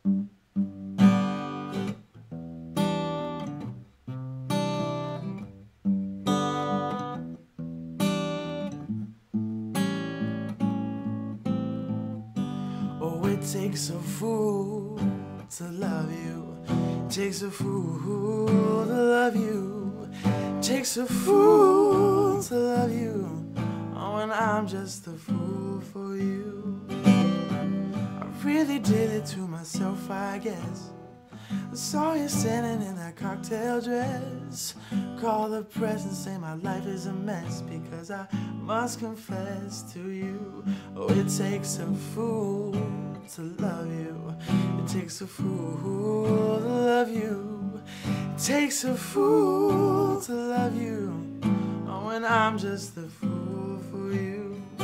Oh, it takes a fool to love you. It takes a fool to love you. It takes a fool to love you. Oh, and I'm just a fool for you. I really did it to myself, I guess. I saw you standing in that cocktail dress. Call the press and say my life is a mess, because I must confess to you. Oh, it takes a fool to love you. It takes a fool to love you. It takes a fool to love you. Oh, and I'm just a fool for you.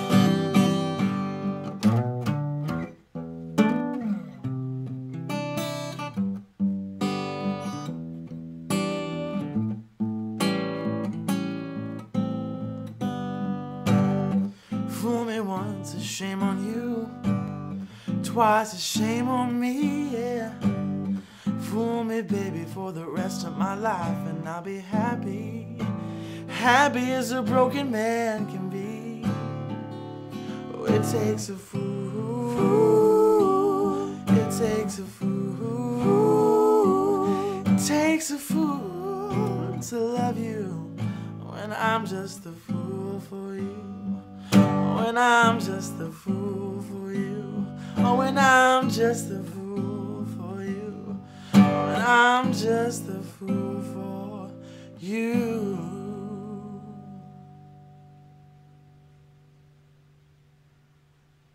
Fool me once, a shame on you. Twice, a shame on me, yeah. Fool me, baby, for the rest of my life, and I'll be happy. Happy as a broken man can be. Oh, it takes a fool. It takes a fool. It takes a fool to love you. When I'm just a fool for you. When I'm just a fool for you. Oh, when I'm just a fool for you. When I'm just a fool for you.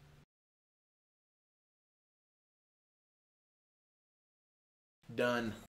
Done.